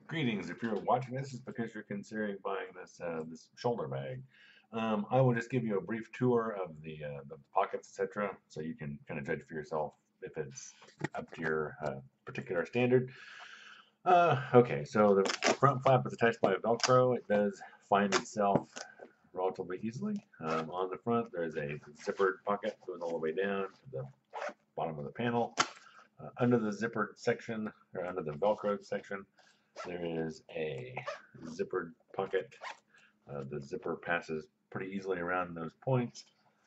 Greetings. If you're watching this, it's because you're considering buying this shoulder bag. I will just give you a brief tour of the pockets, etc., so you can kind of judge for yourself if it's up to your particular standard. Okay, so the front flap is attached by a Velcro. It does find itself relatively easily. On the front, there's a zippered pocket going all the way down to the bottom of the panel. Under the zippered section, or under the Velcro section, there is a zippered pocket. The zipper passes pretty easily around those points.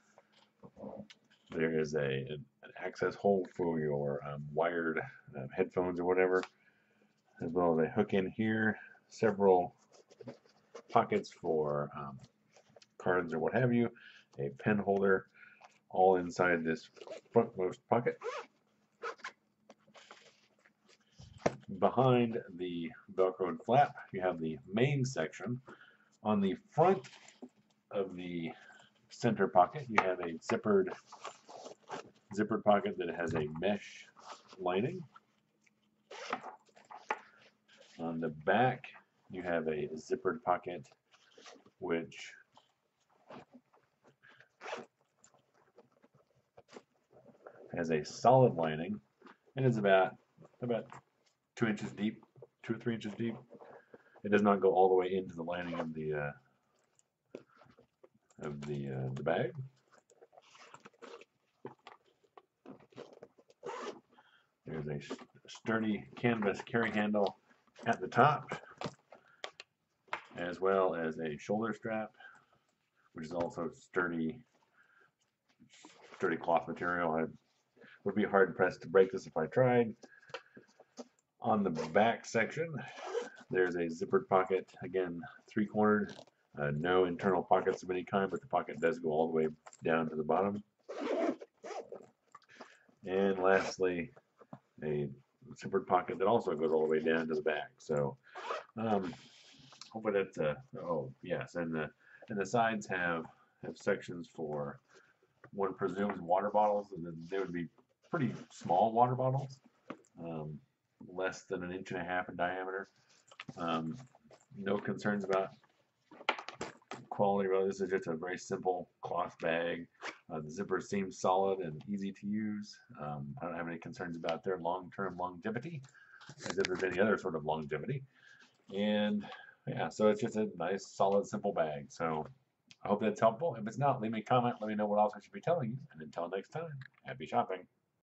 There is an access hole for your wired headphones or whatever, as well as a hook in here, several pockets for cards or what have you, a pen holder, all inside this frontmost pocket. Behind the Velcroed flap, you have the main section. On the front of the center pocket, you have a zippered pocket that has a mesh lining. On the back, you have a zippered pocket which has a solid lining and is about 2 inches deep, 2 or 3 inches deep. It does not go all the way into the lining of the bag. There's a sturdy canvas carry handle at the top, as well as a shoulder strap, which is also sturdy cloth material. I would be hard pressed to break this if I tried. On the back section, there's a zippered pocket, again 3-cornered, no internal pockets of any kind, but the pocket does go all the way down to the bottom. And lastly, a zippered pocket that also goes all the way down to the back. So hopefully that's oh yes, and the sides have sections for, one presumes, water bottles, and then they would be pretty small water bottles, less than 1.5 inches in diameter. No concerns about quality, really. This is just a very simple cloth bag. The zipper seems solid and easy to use. I don't have any concerns about their long-term longevity, as if there's any other sort of longevity. And yeah, so it's just a nice, solid, simple bag. So I hope that's helpful. If it's not, leave me a comment. Let me know what else I should be telling you. And until next time, happy shopping.